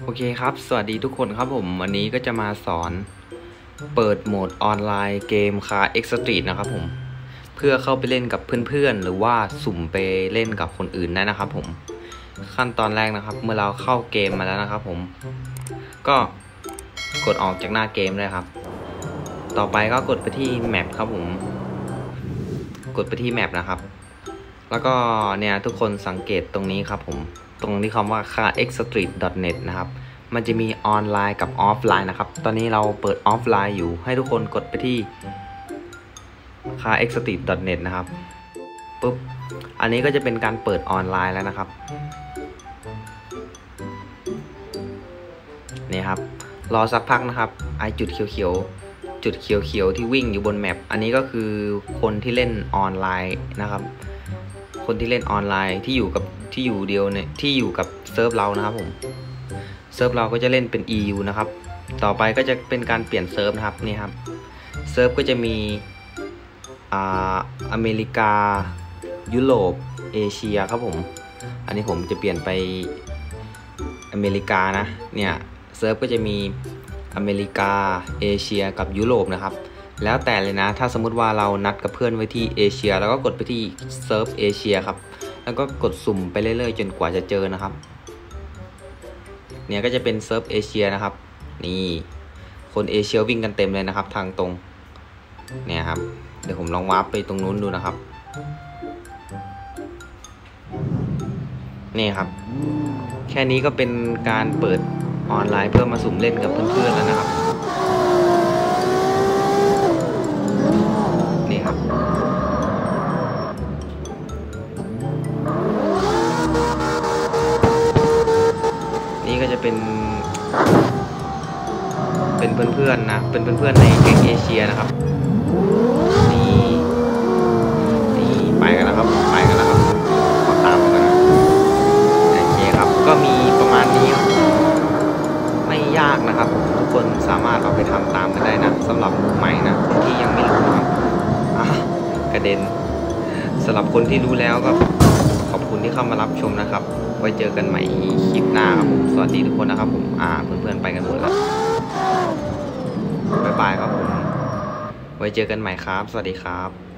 โอเคครับสวัสดีทุกคนครับผมวันนี้ก็จะมาสอนเปิดโหมดออนไลน์เกมคาเอ็กซ์ตรีทนะครับผมเพื่อเข้าไปเล่นกับเพื่อนๆหรือว่าสุ่มไปเล่นกับคนอื่นได้นะครับผมขั้นตอนแรกนะครับเมื่อเราเข้าเกมมาแล้วนะครับผมก็กดออกจากหน้าเกมเลยครับต่อไปก็กดไปที่แมปครับผมกดไปที่แมปนะครับแล้วก็เนี่ยทุกคนสังเกตตรงนี้ครับผมตรงที่คำว่า carexstreet.net นะครับมันจะมีออนไลน์กับออฟไลน์นะครับตอนนี้เราเปิดออฟไลน์อยู่ให้ทุกคนกดไปที่ carexstreet.net นะครับปุ๊บอันนี้ก็จะเป็นการเปิดออนไลน์แล้วนะครับนี่ครับรอสักพักนะครับไอจุดเขียวๆจุดเขียวๆที่วิ่งอยู่บนแมปอันนี้ก็คือคนที่เล่นออนไลน์นะครับคนที่เล่นออนไลน์ที่อยู่เดียวเนี่ยที่อยู่กับเซิร์ฟเรานะครับผมเซิร์ฟเราก็จะเล่นเป็น EU นะครับต่อไปก็จะเป็นการเปลี่ยนเซิร์ฟนะครับนี่ครับเซิร์ฟก็จะมีอเมริกายุโรปเอเชียครับผมอันนี้ผมจะเปลี่ยนไปอเมริกานะเนี่ยเซิร์ฟก็จะมีอเมริกาเอเชียกับยุโรปนะครับแล้วแต่เลยนะถ้าสมมุติว่าเรานัดกับเพื่อนไว้ที่เอเชียแล้วก็กดไปที่เซิร์ฟเอเชียครับแล้วก็กดสุ่มไปเรื่อยๆจนกว่าจะเจอนะครับเนี่ยก็จะเป็นเซิร์ฟเอเชียนะครับนี่คนเอเชียวิ่งกันเต็มเลยนะครับทางตรงเนี่ยครับเดี๋ยวผมลองวาร์ปไปตรงนู้นดูนะครับนี่ครับแค่นี้ก็เป็นการเปิดออนไลน์เพื่อมาสุ่มเล่นกับเพื่อนๆแล้วนะครับนี่ครับนี่ก็จะเป็นเพื่อนๆนะเป็นเพื่อนๆในแก๊งเอเชียนะครับนี่ไปกันแล้วครับขอตามไปกันนะโอเคครับก็มีประมาณนี้ไม่ยากนะครับทุกคนสามารถเอาไปทำตามกันได้นะสำหรับมือใหม่นะที่ยังไม่รู้นะครับกระเด็นสำหรับคนที่รู้แล้วก็ขอบคุณที่เข้ามารับชมนะครับไว้เจอกันใหม่คลิปหน้าครับผมสวัสดีทุกคนนะครับผมเพื่อนๆไปกันหมดแล้วบ๊ายบายครับผมไว้เจอกันใหม่ครับสวัสดีครับ